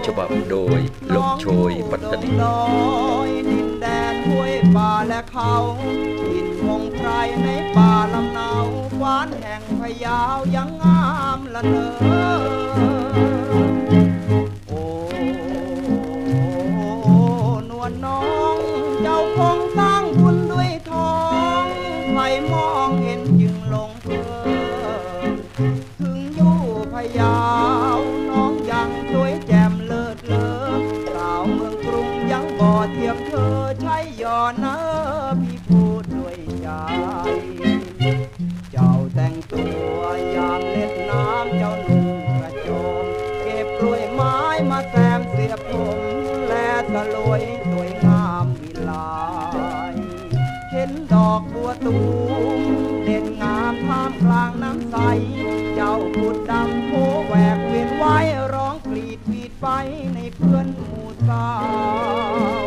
ฉบับโดยลมโชยปัตตานีดินแดนห้วยป่าและเขาดินวงไพรในป่าลำเนากว้านแห่งพะเยายังงามละเนอโอ้นวลน้องเจ้าคงสร้างบุญด้วยทองใครมองเห็นจึงหลงเพลินถึงอยู่พะเยาน้องยังสวยแจ่มเลิศเลอสาวเมืองกรุงยังบ่เทียมเธอใช่ย่อนะพี่พูดด้วยใจเจ้าแต่งตัวยามเล่นน้ำเจ้านุ่งกระโจมเก็บกล้วยไม้มาแซมเสียบผมและสลวยสวยงามวิไลเห็นดอกบัวตูมเด่นงามท่ามกลางน้ำใสเจ้าพูดดำโผแหวกเวียนไว้ร้องกรีดวีดไปในเพื่อนหมู่สาว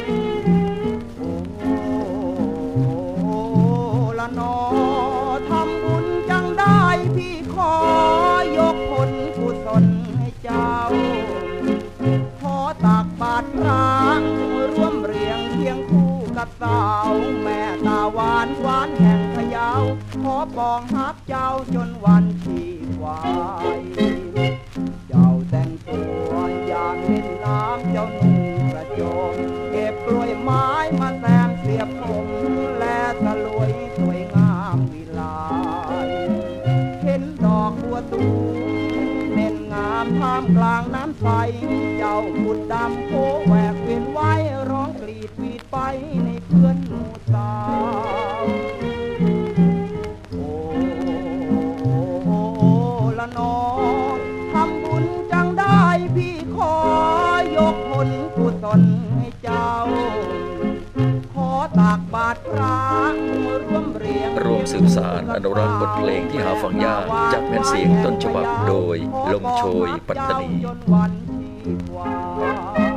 โอ้ละนอทำบุญจังได้พี่ขอยกผลกุศลให้เจ้าขอตักบาตรพระร่วมเรียงเคียงคู่กับสาวแม่ตาหวานหวานแห่งพะเยาขอปองฮักเจ้าจนวันชีวายเจ้าแต่งตัวยามเล่นน้ำเจ้านุ่งกระโจมเก็บกล้วยไม้มาแซมเสียบผมและสลวยสวยงามวิไลเห็นดอกบัวตูมเด่นงามท่ามกลางน้ำใสเจ้าบุดดำโผแหวกเวียนไว้ร้องกรีดวีดไปในเพื่อนหมู่สาวโอ้ละนอทำบุญจังได้พี่ขอยกผลกุศลให้เจ้าขอตากบาตรพระร่วมเรียงร่วมสืบสารอนุรักษ์บทเพลงที่หาฟังยากจากแผ่นเสียงต้นฉบับโดยลมโชยปัตตานี